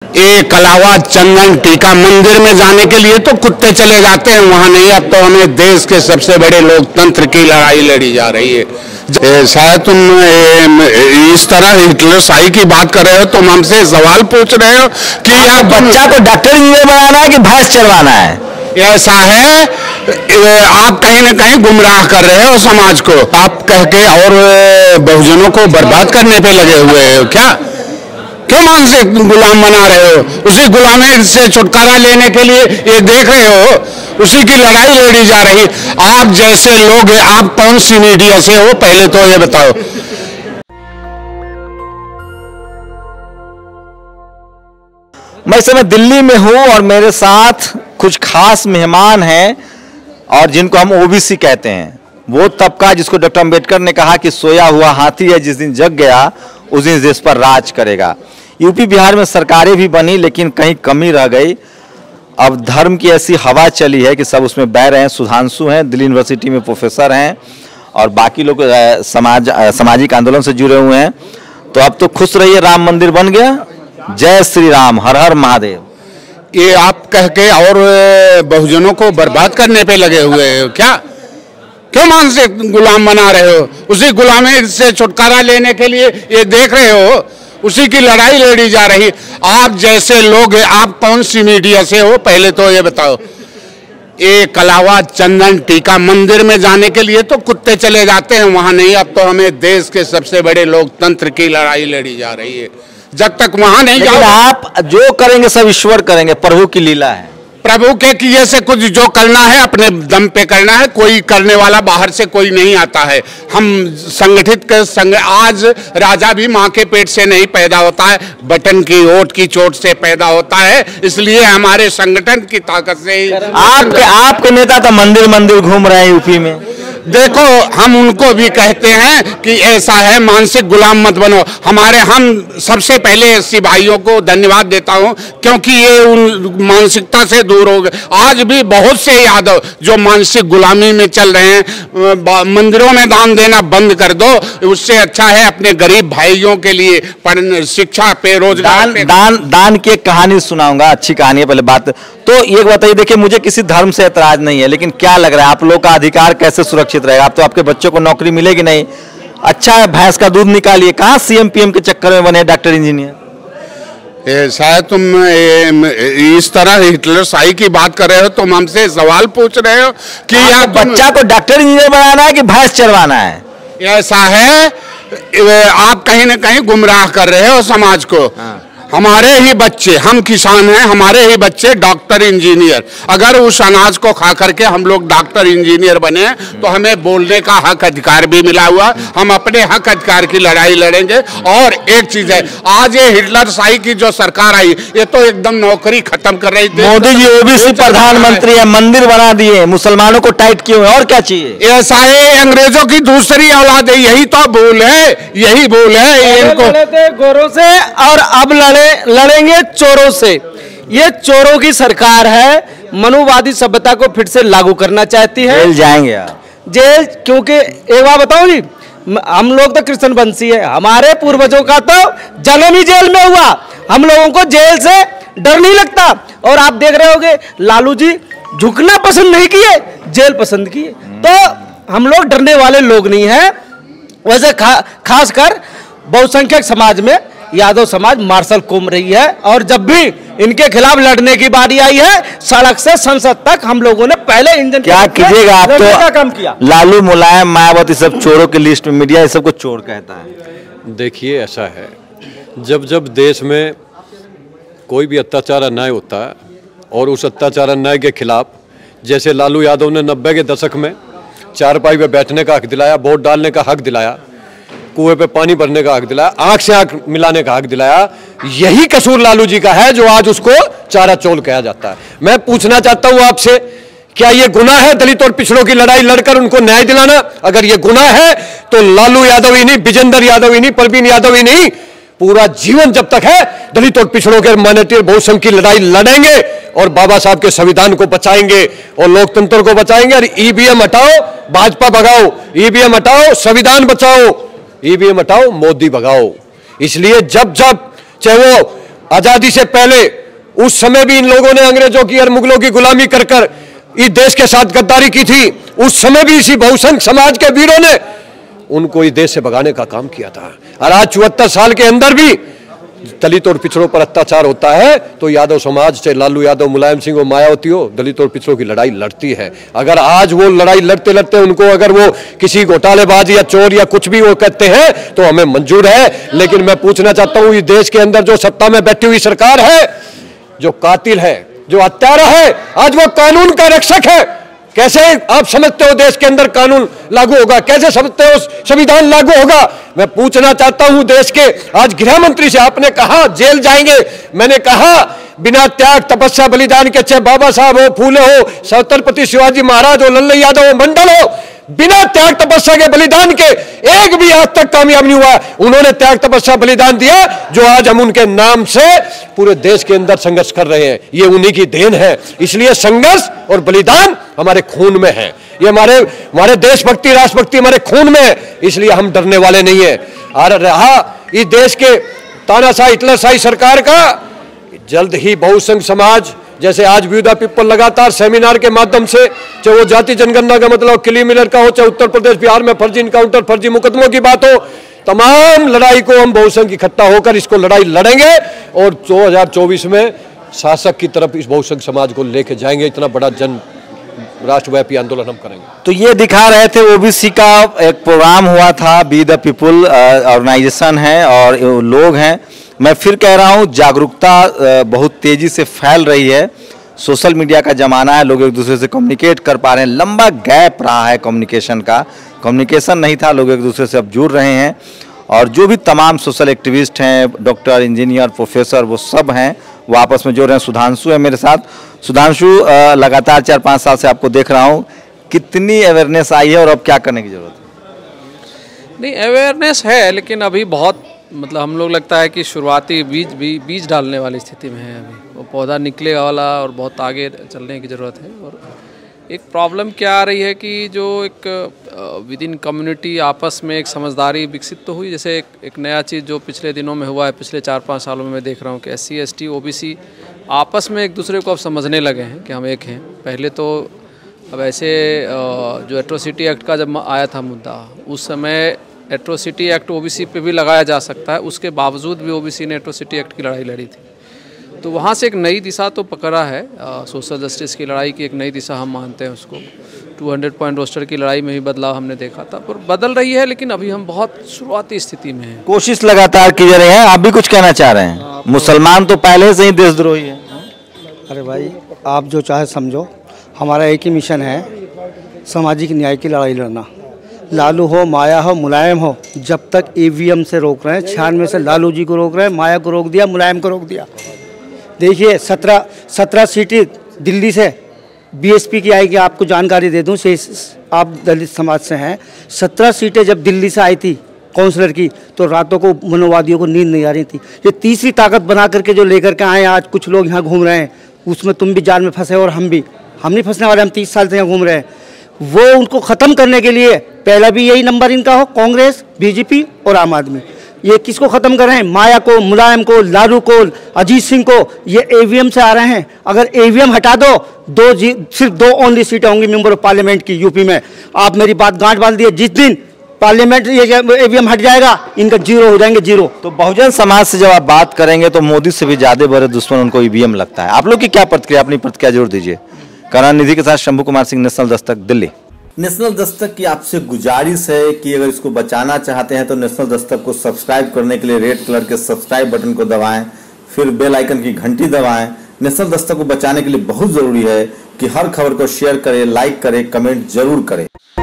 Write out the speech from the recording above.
एक अलावा चंदन टीका मंदिर में जाने के लिए तो कुत्ते चले जाते हैं, वहां नहीं। अब तो हमें देश के सबसे बड़े लोकतंत्र की लड़ाई लड़ी जा रही है। शायद तुम इस तरह हिटलरशाही की बात कर रहे हो, तुम हमसे सवाल पूछ रहे हो कि आप बच्चा को डॉक्टर इंजीनियर बनाना है कि भैंस चरवाना है? ऐसा है, आप कहीं ना कहीं गुमराह कर रहे हो समाज को। आप कह के और बहुजनों को बर्बाद करने पे लगे हुए हो क्या? क्यों मानसिक गुलाम बना रहे हो? उसी गुलामी से छुटकारा लेने के लिए ये देख रहे हो, उसी की लड़ाई लड़ी जा रही। आप जैसे लोग, आप कौन सी मीडिया से हो पहले तो ये बताओ। मैं इस समय दिल्ली में हूं और मेरे साथ कुछ खास मेहमान हैं और जिनको हम ओबीसी कहते हैं। वो तबका जिसको डॉक्टर अंबेडकर ने कहा कि सोया हुआ हाथी है, जिस दिन जग गया उस दिन देश पर राज करेगा। यूपी बिहार में सरकारें भी बनी लेकिन कहीं कमी रह गई। अब धर्म की ऐसी हवा चली है कि सब उसमें बह रहे हैं। सुधांशु हैं, दिल्ली यूनिवर्सिटी में प्रोफेसर हैं और बाकी लोग सामाजिक आंदोलन से जुड़े हुए हैं। तो अब तो खुश रहिए, राम मंदिर बन गया। जय श्री राम, हर हर महादेव। ये आप कह के और बहुजनों को बर्बाद करने पे लगे हुए हो क्या? क्यों मानसिक गुलाम बना रहे हो? उसी गुलामी से छुटकारा लेने के लिए ये देख रहे हो, उसी की लड़ाई लड़ी जा रही। आप जैसे लोग, आप कौन सी मीडिया से हो पहले तो ये बताओ। एक अलावा चंदन टीका मंदिर में जाने के लिए तो कुत्ते चले जाते हैं, वहां नहीं। अब तो हमें देश के सबसे बड़े लोकतंत्र की लड़ाई लड़ी जा रही है। जब तक वहां नहीं जाओ, आप जो करेंगे सब ईश्वर करेंगे, प्रभु की लीला है। प्रभु के किए से कुछ जो करना है अपने दम पे करना है। कोई करने वाला बाहर से कोई नहीं आता है। हम संगठित कर आज राजा भी माँ के पेट से नहीं पैदा होता है, बटन की ओट की चोट से पैदा होता है। इसलिए हमारे संगठन की ताकत से ही आपके नेता तो मंदिर मंदिर घूम रहे हैं यूपी में। देखो, हम उनको भी कहते हैं कि ऐसा है, मानसिक गुलाम मत बनो। हम सबसे पहले ऐसी भाइयों को धन्यवाद देता हूं क्योंकि ये उन मानसिकता से दूर हो गए। आज भी बहुत से यादव जो मानसिक गुलामी में चल रहे हैं, मंदिरों में दान देना बंद कर दो। उससे अच्छा है अपने गरीब भाइयों के लिए शिक्षा पे, रोजगार पे। दान की एक कहानी सुनाऊंगा, अच्छी कहानी है। पहले बात तो ये बताइए, देखिए मुझे किसी धर्म से ऐतराज नहीं है, लेकिन क्या लग रहा है आप लोग का अधिकार कैसे सुरक्षित रहेगा? आप तो आपके बच्चों को नौकरी मिलेगी नहीं। अच्छा है, भैंस का दूध निकालिए। कहाँ सीएम पीएम के चक्कर में बने डॉक्टर इंजीनियर? शायद तुम इस तरह हिटलरशाही की बात कर रहे हो, तुम हमसे सवाल पूछ रहे हो कि आप बच्चा को डॉक्टर इंजीनियर बनाना है कि भैंस चरवाना है? ऐसा है, आप कहीं ना कहीं गुमराह कर रहे हो समाज को। हमारे ही बच्चे, हम किसान हैं, हमारे ही बच्चे डॉक्टर इंजीनियर। अगर उस अनाज को खा करके हम लोग डॉक्टर इंजीनियर बने तो हमें बोलने का हक अधिकार भी मिला हुआ। हम अपने हक अधिकार की लड़ाई लड़ेंगे। और एक चीज है, आज ये हिटलरशाही की जो सरकार आई, ये तो एकदम नौकरी खत्म कर रही थी। मोदी जी ओबीसी प्रधानमंत्री है, मंदिर बना दिए, मुसलमानों को टाइट किए, और क्या चाहिए? ऐसा है, अंग्रेजों की दूसरी औलाद है। यही तो भूल है, यही भूल है इनको। गोरों से और अब लड़ेंगे चोरों से। ये चोरों की सरकार है, मनुवादी सभ्यता को फिर से लागू करना चाहती है। जेल जाएंगे जेल, क्योंकि एक बात बताऊं जी, हम लोग तो कृष्ण वंशी है, हमारे पूर्वजों का तो जन्म ही जेल में हुआ। हम लोगों को जेल से डर नहीं लगता। और आप देख रहे होंगे लालू जी झुकना पसंद नहीं किए, जेल पसंद किए। तो हम लोग डरने वाले लोग नहीं हैं। वैसे खासकर बहुसंख्यक समाज में यादव समाज मार्शल घूम रही है, और जब भी इनके खिलाफ लड़ने की बारी आई है, सड़क से संसद तक हम लोगों ने पहले इंजन क्या कीजिएगा। आप तो काम किया। लालू, मुलायम, मायावती सब चोरों की लिस्ट में, मीडिया ये सबको चोर कहता है। देखिए, ऐसा है, जब जब देश में कोई भी अत्याचार अन्याय होता है और उस अत्याचार अन्याय के खिलाफ, जैसे लालू यादव ने 90 के दशक में चारपाई पे बैठने का हक दिलाया, वोट डालने का हक दिलाया, कुएं पे पानी भरने का हक दिलाया, आंख से आंख मिलाने का हक दिलाया, यही कसूर लालू जी का है जो आज उसको चारा चोल कहा जाता है। मैं पूछना चाहता हूं आपसे, क्या ये गुनाह है दलित और पिछड़ों की लड़ाई लड़कर उनको न्याय दिलाना? अगर ये गुनाह है तो लालू यादव ही नहीं, विजेंद्र यादव ही नहीं, प्रवीण यादव ही नहीं, पूरा जीवन जब तक है दलित और पिछड़ों के माइनॉरिटी और बहुसंख्य की लड़ाई लड़ेंगे और बाबा साहब के संविधान को बचाएंगे और लोकतंत्र को बचाएंगे। और ईवीएम हटाओ, भाजपा भगाओ, ईवीएम हटाओ, संविधान बचाओ, ईवीएम हटाओ, मोदी भगाओ। इसलिए जब जब चाहे वो आजादी से पहले उस समय भी इन लोगों ने अंग्रेजों की और मुगलों की गुलामी कर कर इस देश के साथ गद्दारी की थी। उस समय भी इसी बहुसंख्य समाज के वीरों ने उनको इस देश से भगाने का काम किया था। और आज 74 साल के अंदर भी दलित और पिछड़ों पर अत्याचार होता है तो यादव समाज, चाहे लालू यादव, मुलायम सिंह हो, मायावती हो, दलित और पिछड़ों की लड़ाई लड़ती है। अगर आज वो लड़ाई लड़ते लड़ते उनको अगर वो किसी घोटालेबाज या चोर या कुछ भी वो कहते हैं तो हमें मंजूर है। लेकिन मैं पूछना चाहता हूं, इस देश के अंदर जो सत्ता में बैठी हुई सरकार है, जो कातिल है, जो हत्यारा है, आज वो कानून का रक्षक है। कैसे आप समझते हो देश के अंदर कानून लागू होगा? कैसे समझते हो संविधान लागू होगा? मैं पूछना चाहता हूं देश के आज गृह मंत्री से, आपने कहा जेल जाएंगे, मैंने कहा बिना त्याग तपस्या बलिदान के, चाहे बाबा साहब हो, फूले हो, छत्रपति शिवाजी महाराज हो, लल्लू यादव हो, मंडल हो, बिना त्याग तपस्या के बलिदान के एक भी आज तक कामयाब नहीं हुआ। उन्होंने त्याग तपस्या बलिदान दिया जो आज हम उनके नाम से पूरे देश के अंदर संघर्ष कर रहे हैं। ये उन्हीं की देन है। इसलिए संघर्ष और बलिदान हमारे खून में है। ये हमारे देशभक्ति, राष्ट्रभक्ति हमारे खून में है। इसलिए हम डरने वाले नहीं है। और रहा इस देश के तानाशाही हिटलरशाही सरकार का, जल्द ही बहुसंख्य समाज, जैसे आज विविधा पीपल लगातार सेमिनार के माध्यम से, चाहे वो जाति जनगणना का मतलब क्ली मिलर का हो, चाहे उत्तर प्रदेश बिहार में फर्जी इनकाउंटर, फर्जी मुकदमों की बात हो, तमाम लड़ाई को हम बहुसंख्य इकट्ठा होकर इसको लड़ाई लड़ेंगे और 2024 में शासक की तरफ इस बहुसंख्य समाज को लेके जाएंगे। इतना बड़ा जन राष्ट्रव्यापी आंदोलन हम करेंगे। तो ये दिखा रहे थे ओबीसी का एक प्रोग्राम हुआ था, बी द पीपुल ऑर्गेनाइजेशन है और लोग हैं। मैं फिर कह रहा हूँ, जागरूकता बहुत तेजी से फैल रही है। सोशल मीडिया का ज़माना है, लोग एक दूसरे से कम्युनिकेट कर पा रहे हैं। लंबा गैप रहा है कम्युनिकेशन का, कम्युनिकेशन नहीं था, लोग एक दूसरे से अब जुड़ रहे हैं। और जो भी तमाम सोशल एक्टिविस्ट हैं, डॉक्टर, इंजीनियर, प्रोफेसर, वो सब हैं, वो आपस में जुड़ रहे हैं। सुधांशु है मेरे साथ। सुधांशु, लगातार 4-5 साल से आपको देख रहा हूँ, कितनी अवेयरनेस आई है और अब क्या करने की ज़रूरत है? नहीं, अवेयरनेस है, लेकिन अभी बहुत मतलब हम लोग लगता है कि शुरुआती बीज डालने वाली स्थिति में है। अभी वो पौधा निकलेगा वाला और बहुत आगे चलने की ज़रूरत है। और एक प्रॉब्लम क्या आ रही है कि जो एक विद इन कम्युनिटी आपस में एक समझदारी विकसित तो हुई। जैसे एक नया चीज़ जो पिछले दिनों में हुआ है, पिछले 4-5 सालों में मैं देख रहा हूँ कि SC, ST, OBC आपस में एक दूसरे को अब समझने लगे हैं कि हम एक हैं। पहले तो अब ऐसे जो एट्रोसिटी एक्ट का जब आया था मुद्दा, उस समय एट्रोसिटी एक्ट OBC पे भी लगाया जा सकता है, उसके बावजूद भी OBC ने एट्रोसिटी एक्ट की लड़ाई लड़ी थी। तो वहाँ से एक नई दिशा तो पकड़ा है, सोशल जस्टिस की लड़ाई की एक नई दिशा हम मानते हैं उसको। 200 पॉइंट रोस्टर की लड़ाई में भी बदलाव हमने देखा था, पर बदल रही है, लेकिन अभी हम बहुत शुरुआती स्थिति में हैं। कोशिश लगातार की जा रही है। आप भी कुछ कहना चाह रहे हैं? मुसलमान तो पहले से ही देशद्रोही है। अरे भाई, आप जो चाहे समझो, हमारा एक ही मिशन है, सामाजिक न्याय की लड़ाई लड़ना। लालू हो, माया हो, मुलायम हो, जब तक EVM से रोक रहे हैं, 96 से लालू जी को रोक रहे हैं, माया को रोक दिया, मुलायम को रोक दिया। देखिए 17 सीटें दिल्ली से BSP की आएगी। आपको जानकारी दे दूं, से आप दलित समाज से हैं, 17 सीटें जब दिल्ली से आई थी काउंसलर की, तो रातों को मनोवादियों को नींद नहीं आ रही थी। ये तीसरी ताकत बना करके जो लेकर के आए, आज कुछ लोग यहाँ घूम रहे हैं, उसमें तुम भी जाल में फंसे और हम नहीं फंसने वाले। हम 30 साल से यहाँ घूम रहे हैं। वो उनको ख़त्म करने के लिए पहला भी यही नंबर इनका हो, कांग्रेस, BJP और आम आदमी। ये किसको ख़त्म कर रहे हैं? माया को, मुलायम को, लालू को, अजीत सिंह को। ये EVM से आ रहे हैं। अगर EVM हटा दो, सिर्फ 2 ओनली सीटें होंगी मेंबर ऑफ पार्लियामेंट की यूपी में। आप मेरी बात गांठ बांध दिए, जिस दिन पार्लियामेंट ये EVM हट जाएगा, इनका 0 हो जाएंगे, 0। तो बहुजन समाज से जब आप बात करेंगे तो मोदी से भी ज़्यादा बड़े दुश्मन उनको EVM लगता है। आप लोग की क्या प्रतिक्रिया? अपनी प्रतिक्रिया जरूर दीजिए। करुणानिधि के साथ शंभू कुमार सिंह, नेशनल दस्तक, दिल्ली। नेशनल दस्तक की आपसे गुजारिश है कि अगर इसको बचाना चाहते हैं तो नेशनल दस्तक को सब्सक्राइब करने के लिए रेड कलर के सब्सक्राइब बटन को दबाएं, फिर बेल आइकन की घंटी दबाएं। नेशनल दस्तक को बचाने के लिए बहुत जरूरी है कि हर खबर को शेयर करें, लाइक करें, कमेंट जरूर करें।